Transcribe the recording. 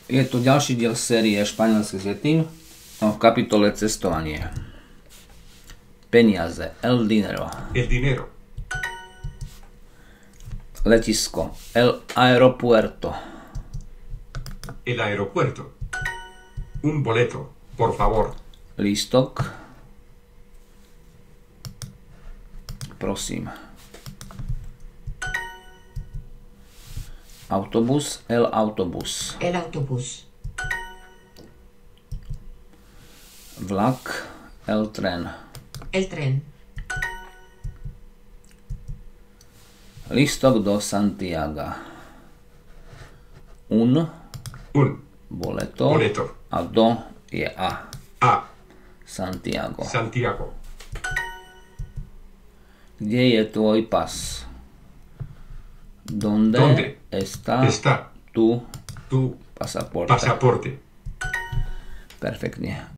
Je tu ďalší diel série Španielské vety v kapitole Cestovanie. Peniaze, el dinero. El dinero. Letisko, el aeropuerto. El aeropuerto. Un boleto, por favor. Lístok. Prosím. Autobus, el autobus. El autobús. Vlak, el tren. El tren. Lístok do Santiaga. Un boleto. A do je a. A. Santiago. Santiago. Kde je tvoj pas? ¿Dónde está tu pasaporte? Pasaporte. Perfektne.